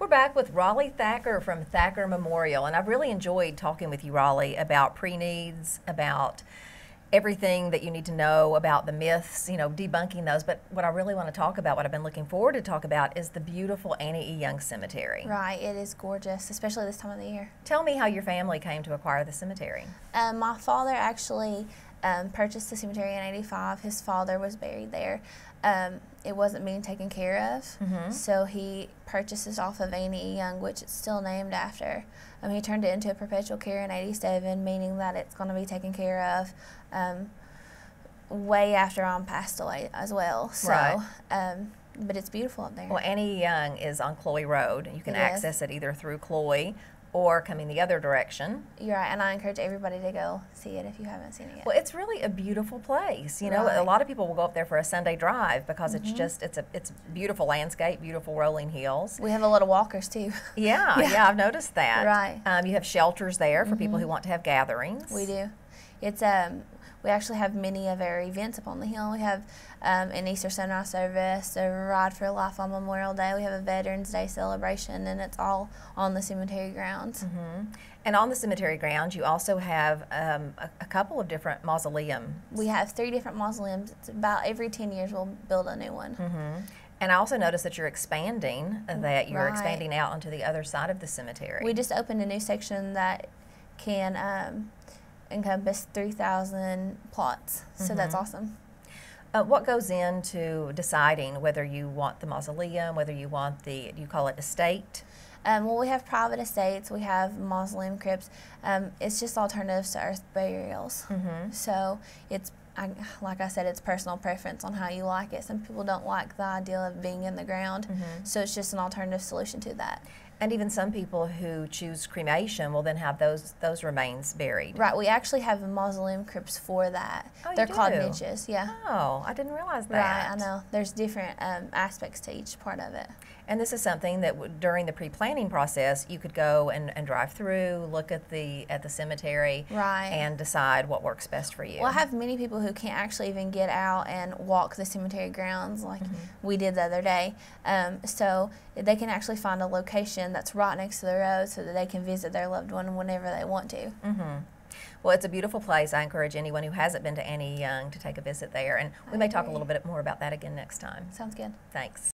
We're back with Raleigh Thacker from Thacker Memorial, and I've really enjoyed talking with you, Raleigh, about pre-needs, about everything that you need to know about the myths, you know, debunking those. But what I really want to talk about, what I've been looking forward to talk about, is the beautiful Annie E. Young Cemetery. Right, it is gorgeous, especially this time of the year. Tell me how your family came to acquire the cemetery. My father actually purchased the cemetery in '85. His father was buried there. It wasn't being taken care of, so he purchased it off of Annie E. Young, which it's still named after. He turned it into a perpetual care in '87, meaning that it's going to be taken care of way after I'm passed away as well. So, right. But it's beautiful up there. Well, Annie E. Young is on Cloy Road. You can access it either through Cloy or coming the other direction. You're right, and I encourage everybody to go see it if you haven't seen it yet. Well, it's really a beautiful place. You know, a lot of people will go up there for a Sunday drive because it's just, it's beautiful landscape, beautiful rolling hills. We have a lot of walkers too. Yeah, I've noticed that. Right. You have shelters there for people who want to have gatherings. We do. It's we actually have many of our events up on the hill. We have an Easter sunrise service, a Ride for Life on Memorial Day. We have a Veterans Day celebration, and it's all on the cemetery grounds. And on the cemetery grounds, you also have a couple of different mausoleums. We have 3 different mausoleums. It's about every 10 years we'll build a new one. And I also noticed that you're expanding, expanding out onto the other side of the cemetery. We just opened a new section that can encompass 3,000 plots, so that's awesome. What goes into deciding whether you want the mausoleum, whether you want do you call it estate? Well, we have private estates, we have mausoleum crypts. It's just alternatives to earth burials. So it's, like I said, it's personal preference on how you like it. Some people don't like the idea of being in the ground, so it's just an alternative solution to that. And even some people who choose cremation will then have those remains buried. Right, we actually have mausoleum crypts for that. Oh, they're you called do? niches, yeah. Oh, I didn't realize that. Right, I know. There's different aspects to each part of it. And this is something that during the pre-planning process, you could go and drive through, look at the cemetery, and decide what works best for you. Well, I have many people who can't actually even get out and walk the cemetery grounds like we did the other day. So they can actually find a location that's right next to the road so that they can visit their loved one whenever they want to. Well, it's a beautiful place. I encourage anyone who hasn't been to Annie Young to take a visit there. And we may talk a little bit more about that again next time. Sounds good. Thanks.